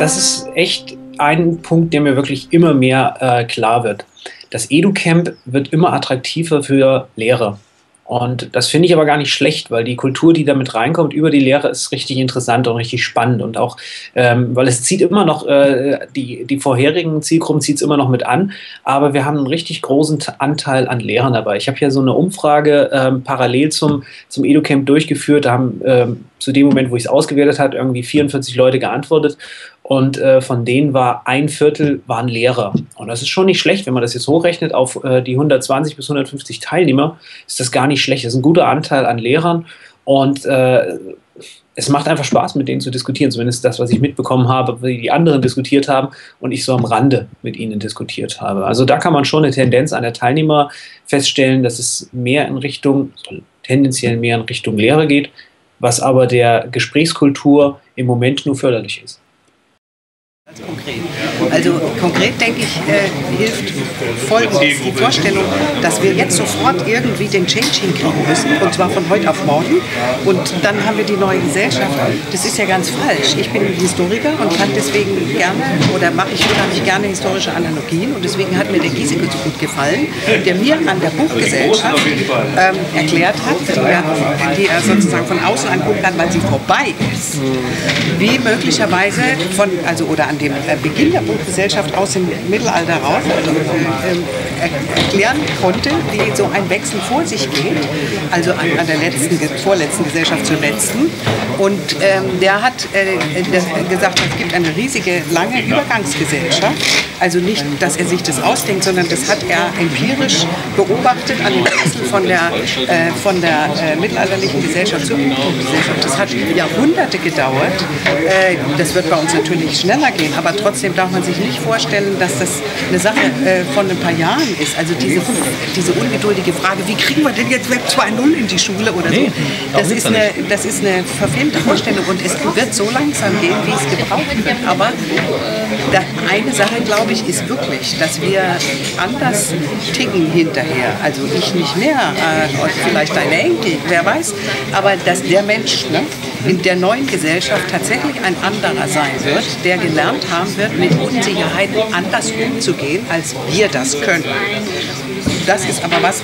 das ist echt ein Punkt, der mir wirklich immer mehr klar wird. Das EduCamp wird immer attraktiver für Lehrer. Und das finde ich aber gar nicht schlecht, weil die Kultur, die damit reinkommt über die Lehre, ist richtig interessant und richtig spannend. Und auch, weil es zieht immer noch, die vorherigen Zielgruppen zieht es immer noch mit an, aber wir haben einen richtig großen Anteil an Lehrern dabei. Ich habe hier so eine Umfrage parallel zum EduCamp durchgeführt. Da haben zu dem Moment, wo ich es ausgewertet habe, irgendwie 44 Leute geantwortet. Und von denen war ein Viertel waren Lehrer. Und das ist schon nicht schlecht, wenn man das jetzt hochrechnet auf die 120 bis 150 Teilnehmer, ist das gar nicht schlecht. Das ist ein guter Anteil an Lehrern. Und es macht einfach Spaß, mit denen zu diskutieren. Zumindest das, was ich mitbekommen habe, wie die anderen diskutiert haben und ich so am Rande mit ihnen diskutiert habe. Also da kann man schon eine Tendenz an der Teilnehmer feststellen, dass es mehr in Richtung, tendenziell mehr in Richtung Lehre geht, was aber der Gesprächskultur im Moment nur förderlich ist. Also konkret denke ich, hilft Folgendes, die Vorstellung, dass wir jetzt sofort irgendwie den Change hinkriegen müssen, und zwar von heute auf morgen, und dann haben wir die neue Gesellschaft. Das ist ja ganz falsch. Ich bin Historiker und kann deswegen gerne, oder mache ich unheimlich gerne historische Analogien, und deswegen hat mir der Giesecke so gut gefallen, der mir an der Buchgesellschaft erklärt hat, die er sozusagen von außen angucken kann, weil sie vorbei ist, wie möglicherweise oder an dem Beginn der Buchgesellschaft aus dem Mittelalter raus erklären konnte, wie so ein Wechsel vor sich geht, also an der vorletzten Gesellschaft zur letzten. Und der hat gesagt, es gibt eine riesige, lange Übergangsgesellschaft. Also nicht, dass er sich das ausdenkt, sondern das hat er empirisch beobachtet an dem Wechsel von der mittelalterlichen Gesellschaft zur Buchgesellschaft. Das hat Jahrhunderte gedauert. Das wird bei uns natürlich schneller gehen, aber trotzdem darf man sich nicht vorstellen, dass das eine Sache von ein paar Jahren ist. Also diese ungeduldige Frage, wie kriegen wir denn jetzt Web 2.0 in die Schule oder so, das ist eine verfehmte Vorstellung, und es wird so langsam gehen, wie es gebraucht wird. Aber eine Sache, glaube ich, ist wirklich, dass wir anders ticken hinterher. Also ich nicht mehr, und vielleicht deine Enkel, wer weiß, aber dass der Mensch in der neuen Gesellschaft tatsächlich ein anderer sein wird, der gelernt haben wird, mit Unsicherheiten anders umzugehen, als wir das können. Das ist aber was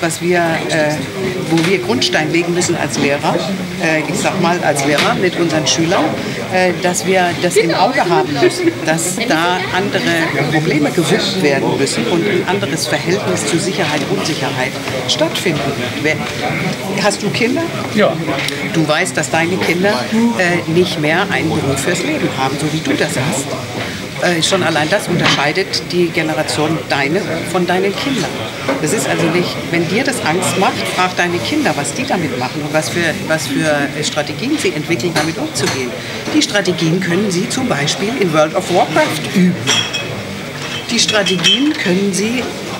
wo wir Grundstein legen müssen als Lehrer, ich sag mal als Lehrer mit unseren Schülern, dass wir das im Auge haben müssen, dass da andere Probleme gewuppt werden müssen und ein anderes Verhältnis zu Sicherheit und Unsicherheit stattfinden. Hast du Kinder? Ja. Du weißt, dass deine Kinder nicht mehr einen Beruf fürs Leben haben, so wie du das hast. Schon allein das unterscheidet die Generation von deinen Kindern. Das ist also nicht, wenn dir das Angst macht, frag deine Kinder, was die damit machen und was für Strategien sie entwickeln, damit umzugehen. Die Strategien können sie zum Beispiel in World of Warcraft üben. Die Strategien können sie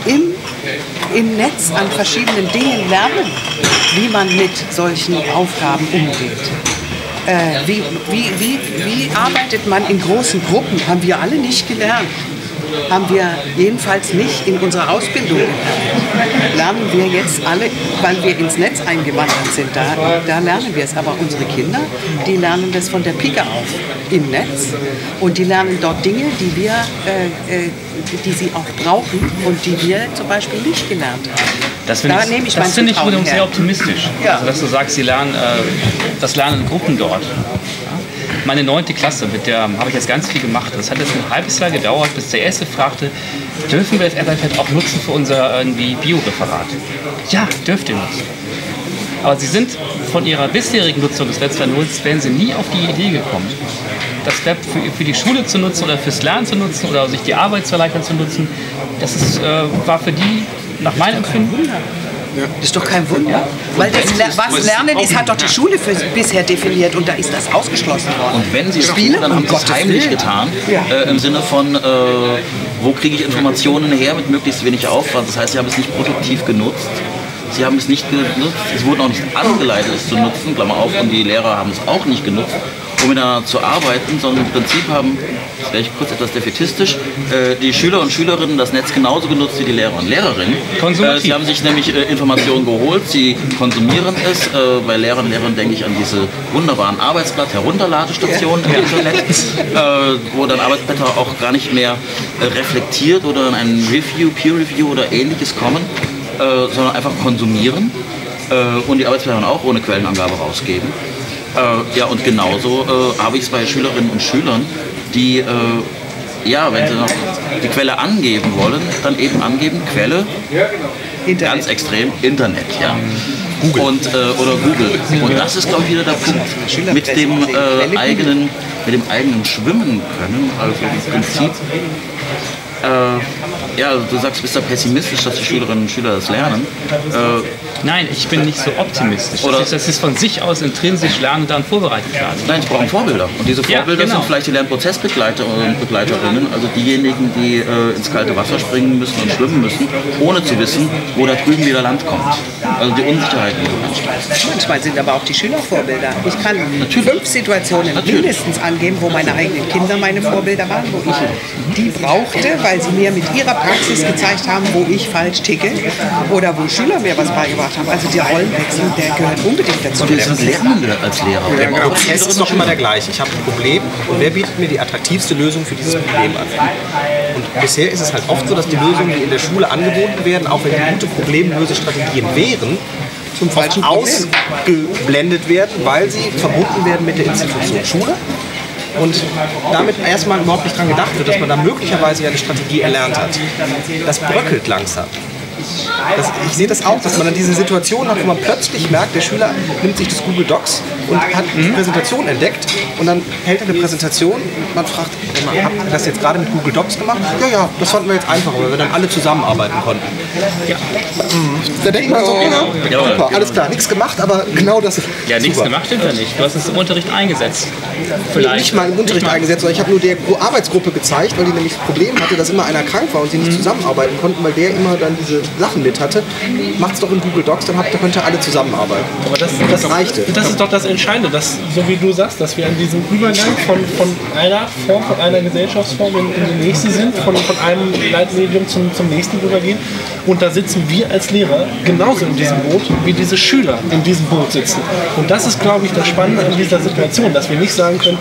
im Netz an verschiedenen Dingen lernen, wie man mit solchen Aufgaben umgeht. Wie arbeitet man in großen Gruppen? Haben wir alle nicht gelernt. Haben wir jedenfalls nicht in unserer Ausbildung gelernt. Lernen wir jetzt alle, weil wir ins Netz eingewandert sind, da lernen wir es. Aber unsere Kinder, die lernen das von der Pike auf im Netz, und die lernen dort Dinge, die sie auch brauchen und die wir zum Beispiel nicht gelernt haben. Das finde ich wiederum sehr optimistisch. Ja. Also, dass du sagst, sie lernen das Lernen in Gruppen dort. Meine 9. Klasse, mit der habe ich jetzt ganz viel gemacht. Das hat jetzt ein halbes Jahr gedauert, bis der Erste fragte, dürfen wir das Etherpad auch nutzen für unser Bio-Referat? Ja, dürft ihr nutzen. Aber sie sind von ihrer bisherigen Nutzung des Web 2.0 wären sie nie auf die Idee gekommen, das Web für die Schule zu nutzen oder fürs Lernen zu nutzen oder sich die Arbeit zu erleichtern zu nutzen. Das war für die, nach meinem Empfinden, Das ist doch kein Wunder. Weil was Lernen ist, hat doch die Schule bisher definiert, und da ist das ausgeschlossen worden. Und wenn sie es tun, dann haben sie es heimlich getan. Ja. Im Sinne von, wo kriege ich Informationen her mit möglichst wenig Aufwand. Das heißt, sie haben es nicht produktiv genutzt. Sie haben es nicht genutzt. Es wurden auch nicht angeleitet, es zu nutzen. Klammer auf, und die Lehrer haben es auch nicht genutzt, um miteinander zu arbeiten, sondern im Prinzip haben, das wäre ich kurz etwas defätistisch, die Schüler und Schülerinnen das Netz genauso genutzt wie die Lehrer und Lehrerinnen. Sie haben sich nämlich Informationen geholt, sie konsumieren es. Bei Lehrern und Lehrerinnen denke ich an diese wunderbaren Arbeitsblatt-Herunterladestationen im Internet, wo dann Arbeitsblätter auch gar nicht mehr reflektiert oder in ein Review, Peer-Review oder ähnliches kommen, sondern einfach konsumieren und die Arbeitsblätter auch ohne Quellenangabe rausgeben. Ja, und genauso habe ich es bei Schülerinnen und Schülern, die, wenn sie noch die Quelle angeben wollen, dann eben angeben, Quelle, Internet. Ganz extrem, Internet, ja. Google. Oder Google. Und das ist, glaube ich, wieder der Punkt mit dem eigenen Schwimmen können, also im Prinzip. Du sagst, bist da pessimistisch, dass die Schülerinnen und Schüler das lernen. Nein, ich bin nicht so optimistisch. Das ist von sich aus intrinsisch lernen und dann vorbereitet werden. Nein, sie brauchen Vorbilder. Und diese Vorbilder sind vielleicht die Lernprozessbegleiter und Begleiterinnen, also diejenigen, die ins kalte Wasser springen müssen und schwimmen müssen, ohne zu wissen, wo da drüben wieder Land kommt. Also die Unsicherheit, die du hast. Manchmal sind aber auch die Schüler Vorbilder. Ich kann 5 Situationen mindestens angeben, wo meine eigenen Kinder meine Vorbilder waren, wo ich die brauchte, weil sie mir mit ihrer Praxis gezeigt haben, wo ich falsch ticke oder wo Schüler mir was beigebracht haben. Also der Rollenwechsel, der gehört unbedingt dazu. Und wir sind Lernende als Lehrer. Der Prozess ist doch immer der gleiche. Ich habe ein Problem und wer bietet mir die attraktivste Lösung für dieses Problem an? Und bisher ist es halt oft so, dass die Lösungen, die in der Schule angeboten werden, auch wenn die gute Problemlösestrategien wären, zum falschen ausgeblendet werden, weil sie verbunden werden mit der Institution Schule. Und damit erstmal überhaupt nicht dran gedacht wird, dass man da möglicherweise ja eine Strategie erlernt hat. Das bröckelt langsam. Ich sehe das auch, dass man dann diese Situation hat, wo man plötzlich merkt, der Schüler nimmt sich das Google Docs und hat die Präsentation entdeckt und dann hält er eine Präsentation und man fragt, habt ihr das jetzt gerade mit Google Docs gemacht? Ja, das fanden wir jetzt einfacher, weil wir dann alle zusammenarbeiten konnten. Ja. Da denkt man so, super, alles klar, nichts gemacht, aber genau das ist ja, nichts gemacht stimmt ja nicht. Du hast es im Unterricht eingesetzt. Vielleicht. Nicht mal im Unterricht eingesetzt, sondern ich habe nur der Arbeitsgruppe gezeigt, weil die nämlich das Problem hatte, dass immer einer krank war und sie nicht zusammenarbeiten konnten, weil der immer dann diese Sachen mit hatte. Macht's doch in Google Docs, dann könnt ihr alle zusammenarbeiten. Aber das reichte. Das ist doch das Entscheidende, dass, so wie du sagst, dass wir an diesem Übergang von einer Form, von einer Gesellschaftsform in die nächste sind, von einem Leitmedium zum nächsten übergehen. Und da sitzen wir als Lehrer genauso in diesem Boot, wie diese Schüler in diesem Boot sitzen. Und das ist, glaube ich, das Spannende an dieser Situation, dass wir nicht sagen können,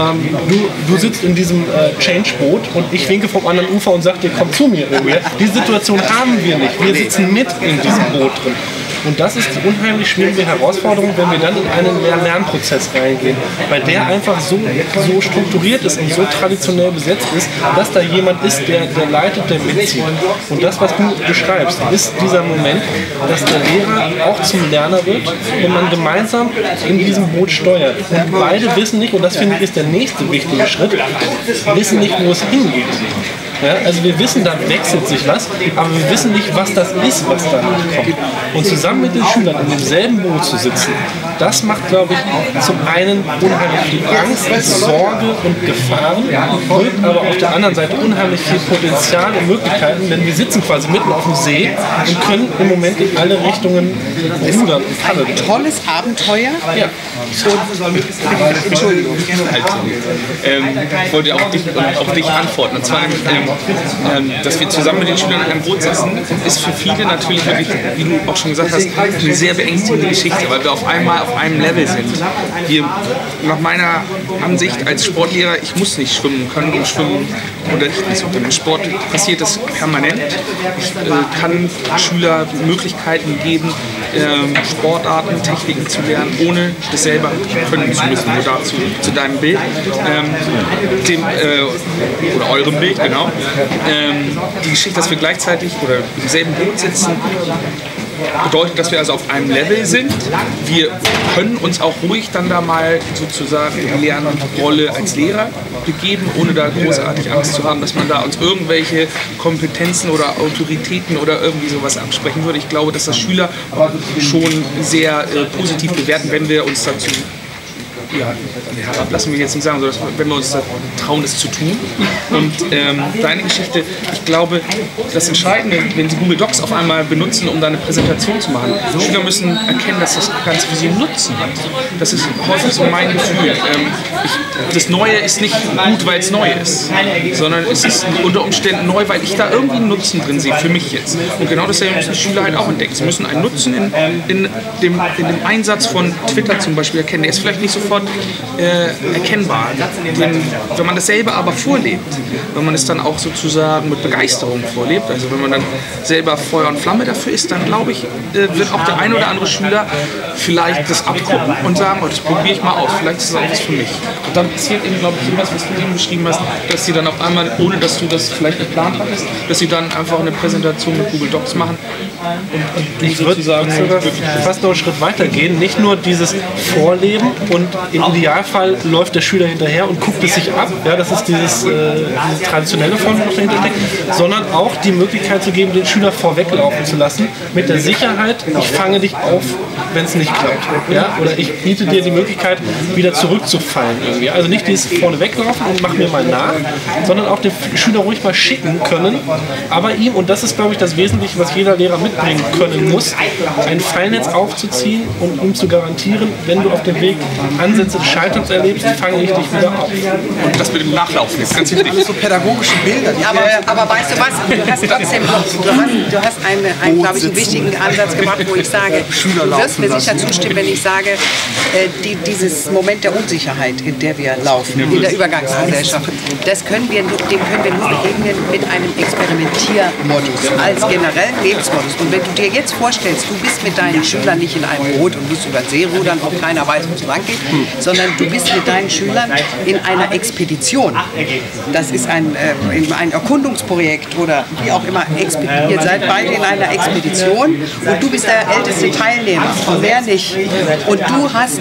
du sitzt in diesem Change-Boot und ich winke vom anderen Ufer und sage dir, komm zu mir. Die Situation haben wir nicht. Wir sitzen mit in diesem Boot drin. Und das ist die unheimlich schwierige Herausforderung, wenn wir dann in einen Lernprozess reingehen, weil der einfach so strukturiert ist und so traditionell besetzt ist, dass da jemand ist, der leitet, der mitzieht. Und das, was du beschreibst, ist dieser Moment, dass der Lehrer auch zum Lerner wird, wenn man gemeinsam in diesem Boot steuert. Und beide wissen nicht, und das finde ich ist der nächste wichtige Schritt, wissen nicht, wo es hingeht. Ja, also wir wissen, da wechselt sich was, aber wir wissen nicht, was das ist, was danach kommt. Und zusammen mit den Schülern in demselben Boot zu sitzen, das macht, glaube ich, zum einen unheimlich viel Angst, Sorge und Gefahren, birgt aber auf der anderen Seite unheimlich viel Potenzial und Möglichkeiten, denn wir sitzen quasi mitten auf dem See und können im Moment in alle Richtungen rudern und paddeln. Ein tolles Abenteuer. Ja. Entschuldigung. Ich wollte auf dich antworten. Und zwar, dass wir zusammen mit den Schülern in einem Boot sitzen, ist für viele natürlich wirklich, wie du auch schon gesagt hast, eine sehr beängstigende Geschichte, weil wir auf einmal auf einem Level sind. Wir, nach meiner Ansicht als Sportlehrer, ich muss nicht schwimmen können, um Schwimmen unterrichten zu können. Im Sport passiert das permanent. Ich kann Schüler Möglichkeiten geben, Sportarten, Techniken zu lernen, ohne das selber können zu müssen. Nur dazu, zu deinem Bild, oder eurem Bild, genau. Die Geschichte, dass wir gleichzeitig oder im selben Boot sitzen, bedeutet, dass wir also auf einem Level sind. Wir können uns auch ruhig dann da mal sozusagen in die Lernrolle als Lehrer begeben, ohne da großartig Angst zu haben, dass man da uns irgendwelche Kompetenzen oder Autoritäten oder irgendwie sowas absprechen würde. Ich glaube, dass das Schüler schon sehr positiv bewerten, wenn wir uns dazu herablassen wir jetzt nicht sagen, sondern wenn wir uns da trauen, das zu tun. Und deine Geschichte, ich glaube, das Entscheidende, wenn sie Google Docs auf einmal benutzen, um da eine Präsentation zu machen, Schüler müssen erkennen, dass das Ganze für sie einen Nutzen hat. Das ist häufig so mein Gefühl. Das Neue ist nicht gut, weil es neu ist, sondern es ist unter Umständen neu, weil ich da irgendwie einen Nutzen drin sehe, für mich jetzt. Und genau dasselbe müssen die Schüler halt auch entdecken. Sie müssen einen Nutzen in dem Einsatz von Twitter zum Beispiel erkennen. Der ist vielleicht nicht sofort erkennbar. Wenn man dasselbe aber vorlebt, wenn man es dann auch sozusagen mit Begeisterung vorlebt, also wenn man dann selber Feuer und Flamme dafür ist, dann glaube ich, wird auch der ein oder andere Schüler vielleicht das abgucken und sagen, oh, das probiere ich mal aus, vielleicht ist es auch was für mich. Und dann passiert eben, glaube ich, sowas, was du eben beschrieben hast, dass sie dann auf einmal, ohne dass du das vielleicht geplant hattest, dass sie dann einfach eine Präsentation mit Google Docs machen. Und ich würde sogar fast noch einen Schritt weiter gehen. Nicht nur dieses Vorleben und im Idealfall läuft der Schüler hinterher und guckt es sich ab. Ja, das ist dieses traditionelle Form, was dahinter steckt, sondern auch die Möglichkeit zu geben, den Schüler vorweglaufen zu lassen, mit der Sicherheit, ich fange dich auf, wenn es nicht klappt. Ja? Oder ich biete dir die Möglichkeit, wieder zurückzufallen. Irgendwie. Also nicht dieses vorne weglaufen und mach mir mal nach, sondern auch den Schüler ruhig mal schicken können, aber ihm, und das ist, glaube ich, das Wesentliche, was jeder Lehrer mitbringen können muss, ein Pfeilnetz aufzuziehen und ihm zu garantieren, wenn du auf dem Weg Ansätze des Scheiterns erlebst, fange ich dich wieder auf. Und das mit dem Nachlaufen ist ganz wichtig. Alles so pädagogische Bilder. Aber weißt du was, du hast trotzdem du hast einen, glaube ich, einen wichtigen Ansatz gemacht, wo ich sage, du wirst mir sicher zustimmen, wenn ich sage, dieses Moment der Unsicherheit, in der wir laufen, in der Übergangsgesellschaft, dem können wir nur begegnen mit einem Experimentiermodus, als generellen Lebensmodus. Und wenn du dir jetzt vorstellst, du bist mit deinen Schülern nicht in einem Boot und musst über den See rudern, wo keiner weiß, wo es lang geht, sondern du bist mit deinen Schülern in einer Expedition. Das ist ein Erkundungsprojekt oder wie auch immer. Ihr seid beide in einer Expedition und du bist der älteste Teilnehmer und wer nicht. Und du hast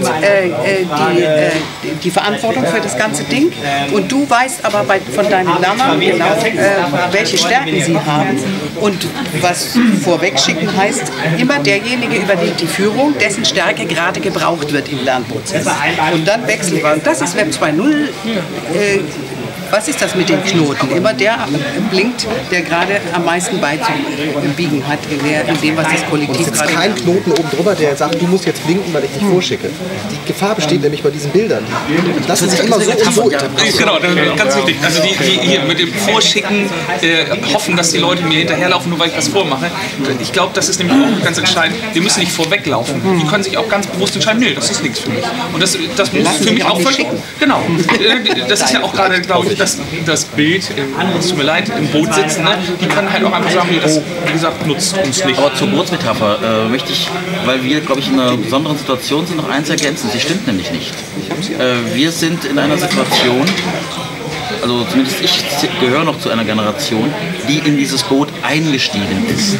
die Verantwortung für das ganze Ding und du weißt aber von deinen Lernern genau, welche Stärken sie haben und was vorwegschicken heißt, immer derjenige übernimmt die Führung, dessen Stärke gerade gebraucht wird im Lernprozess. Und dann wechseln wir. Und das ist Web 2.0. Was ist das mit den Knoten? Immer der blinkt, der gerade am meisten beizubiegen hat in dem, was das Kollektiv gerade... Es ist kein Knoten oben drüber, der sagt, du musst jetzt blinken, weil ich dich vorschicke. Die Gefahr besteht nämlich bei diesen Bildern. Die lassen sich immer so und so interpretieren. Genau, das ist ganz wichtig. Also die hier mit dem Vorschicken hoffen, dass die Leute mir hinterherlaufen, nur weil ich was vormache. Ich glaube, das ist nämlich auch ganz entscheidend. Wir müssen nicht vorweglaufen. Die können sich auch ganz bewusst entscheiden, nee, das ist nichts für mich. Und das muss für mich auch völlig... Genau. Das ist ja auch gerade, glaube ich, das Bild, es tut mir leid, im Boot sitzen, ne? Die können halt auch einfach sagen, nee, das, wie gesagt, nutzt uns nicht. Aber zur Bootsmetapher möchte ich, weil wir, glaube ich, in einer besonderen Situation sind, noch eins ergänzen. Sie stimmt nämlich nicht. Wir sind in einer Situation, also zumindest ich gehöre noch zu einer Generation, die in dieses Boot eingestiegen ist.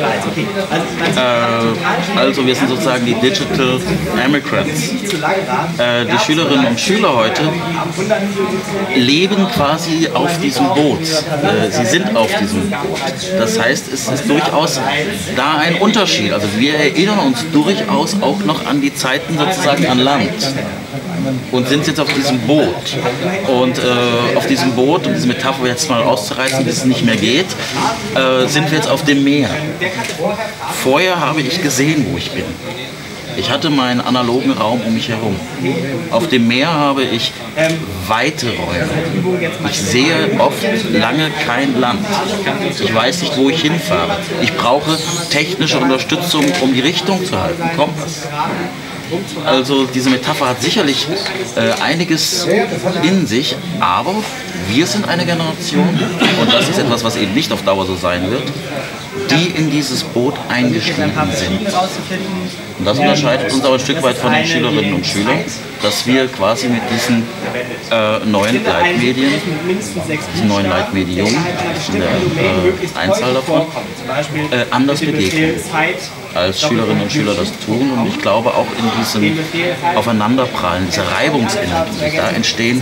Also wir sind sozusagen die Digital Immigrants. Die Schülerinnen und Schüler heute leben quasi auf diesem Boot. Sie sind auf diesem Boot. Das heißt, es ist durchaus da ein Unterschied. Also wir erinnern uns durchaus auch noch an die Zeiten sozusagen an Land. Und sind jetzt auf diesem Boot. Und auf diesem Boot, um diese Metapher jetzt mal auszureißen, bis es nicht mehr geht, sind wir jetzt auf dem Meer. Vorher habe ich gesehen, wo ich bin. Ich hatte meinen analogen Raum um mich herum. Auf dem Meer habe ich weite Räume. Ich sehe oft lange kein Land. Ich weiß nicht, wo ich hinfahre. Ich brauche technische Unterstützung, um die Richtung zu halten. Kompass. Also diese Metapher hat sicherlich einiges in sich, aber wir sind eine Generation, und das ist etwas, was eben nicht auf Dauer so sein wird, die in dieses Boot eingestiegen sind. Und das unterscheidet uns aber ein Stück weit von den Schülerinnen und Schülern, dass wir quasi mit diesen neuen Leitmedien, diesem neuen Leitmedium, in der Einzahl davon, anders begegnen, als Schülerinnen und Schüler das tun. Und ich glaube auch in diesem Aufeinanderprallen, dieser Reibungsenergie, die da entstehen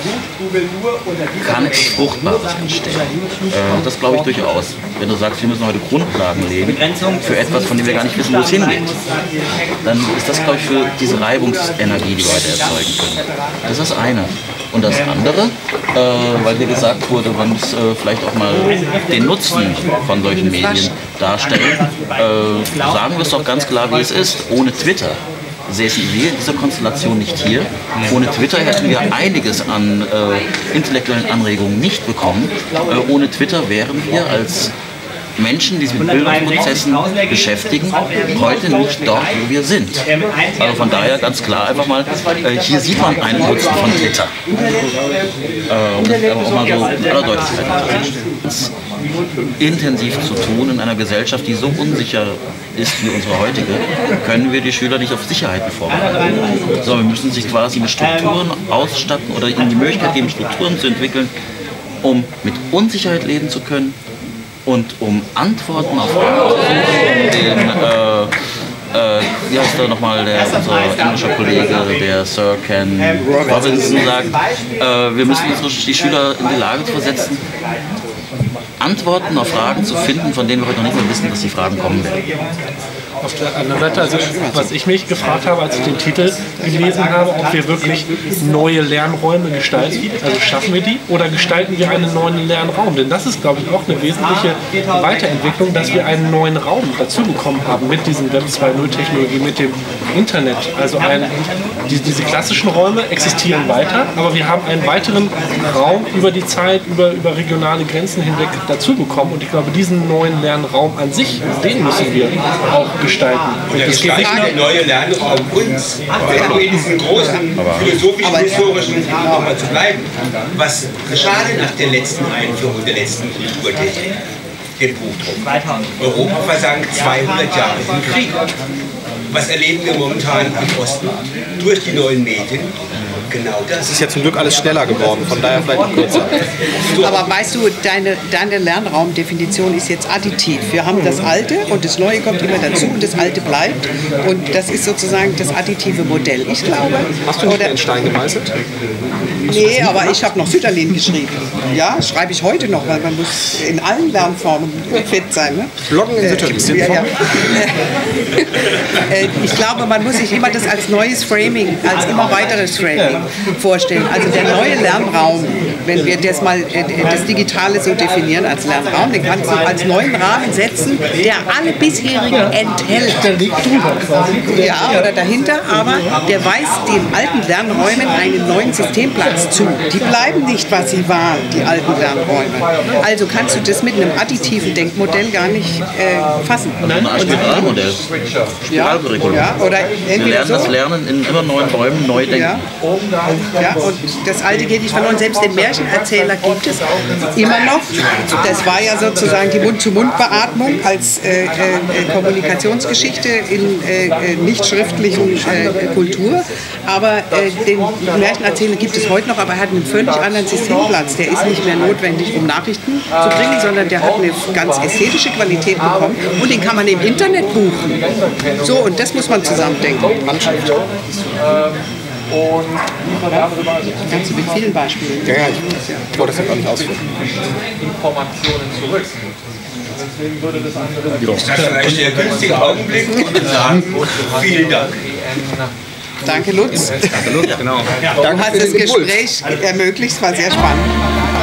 kann etwas Fruchtbares entstehen. Das glaube ich durchaus. Wenn du sagst, wir müssen heute heute Grundlagen legen für etwas, von dem wir gar nicht wissen, wo es hingeht. Dann ist das, glaube ich, für diese Reibungsenergie, die wir heute erzeugen können. Das ist das eine. Und das andere, weil hier gesagt wurde, man muss vielleicht auch mal den Nutzen von solchen Medien darstellen, sagen wir es doch ganz klar, wie es ist. Ohne Twitter säßen wir in dieser Konstellation nicht hier. Ohne Twitter hätten wir einiges an intellektuellen Anregungen nicht bekommen. Ohne Twitter wären wir als Menschen, die sich mit Bildungsprozessen beschäftigen, heute nicht dort, wo wir sind. Also von daher ganz klar einfach mal, hier sieht man einen Nutzen von Twitter. Um das auch mal so in aller Deutlichkeit das intensiv zu tun in einer Gesellschaft, die so unsicher ist wie unsere heutige, können wir die Schüler nicht auf Sicherheiten vorbereiten. So, wir müssen sich quasi mit Strukturen ausstatten oder ihnen die Möglichkeit geben, Strukturen zu entwickeln, um mit Unsicherheit leben zu können, und um Antworten auf Fragen zu finden, wie heißt da nochmal unser englischer Kollege, der Sir Ken Robinson sagt, wir müssen die Schüler in die Lage versetzen, Antworten auf Fragen zu finden, von denen wir heute noch nicht mehr wissen, dass die Fragen kommen werden. Auf der anderen Seite, also was ich mich gefragt habe, als ich den Titel gelesen habe, ob wir wirklich neue Lernräume gestalten, also schaffen wir die, oder gestalten wir einen neuen Lernraum? Denn das ist, glaube ich, auch eine wesentliche Weiterentwicklung, dass wir einen neuen Raum dazu bekommen haben mit diesem Web 2.0-Technologie, mit dem Internet. Also diese klassischen Räume existieren weiter, aber wir haben einen weiteren Raum über die Zeit, über regionale Grenzen hinweg dazu bekommen. Und ich glaube, diesen neuen Lernraum an sich, den müssen wir auch gestalten. Das geht nicht der neue Lernraum uns, wenn du in diesem großen philosophisch-historischen nochmal zu bleiben, was schade nach der letzten Einführung der letzten Kulturtechnik, dem Buchdruck. Europa versank 200 Jahre im Krieg. Was erleben wir momentan im Osten durch die neuen Medien? Genau das. Es ist ja zum Glück alles schneller geworden, von daher vielleicht auch kürzer. Aber weißt du, deine Lernraumdefinition ist jetzt additiv. Wir haben das Alte und das Neue kommt immer dazu und das Alte bleibt. Und das ist sozusagen das additive Modell. Ich glaube... Hast du nicht in Stein gemeißelt? Nee, aber ich habe noch Sütterlin geschrieben. Ja, schreibe ich heute noch, weil man muss in allen Lernformen fit sein. Ne? Bloggen in Sütterlin. Ja. Ich glaube, man muss sich immer das als neues Framing, als immer weiteres Framing vorstellen. Also der neue Lernraum, wenn wir das mal das Digitale so definieren als Lernraum, den kannst du als neuen Rahmen setzen, der alle bisherigen enthält. Ja, oder dahinter, aber der weist den alten Lernräumen einen neuen Systemplatz zu. Die bleiben nicht, was sie waren, die alten Lernräume. Also kannst du das mit einem additiven Denkmodell gar nicht fassen. Ein Spiralmodell. Spiralcurriculum. Ja, oder wir lernen das Lernen in immer neuen Räumen neu denken. Ja, und das Alte geht nicht verloren. Selbst den Märchenerzähler gibt es immer noch. Das war ja sozusagen die Mund-zu-Mund-Beatmung als Kommunikationsgeschichte in nicht schriftlichen Kultur. Aber den Märchenerzähler gibt es heute noch, aber er hat einen völlig anderen Systemplatz. Der ist nicht mehr notwendig, um Nachrichten zu bringen, sondern der hat eine ganz ästhetische Qualität bekommen und den kann man im Internet buchen. So, und das muss man zusammendenken. Handschrift. Kannst du mit vielen Beispielen. Ja, ich wollte das ja gar nicht ausführen. Informationen zurück. Ist das vielleicht der günstige Augenblick und sagen, vielen Dank. Danke, Lutz. Danke, Lutz, genau. Du hast das Gespräch ermöglicht, es war sehr spannend.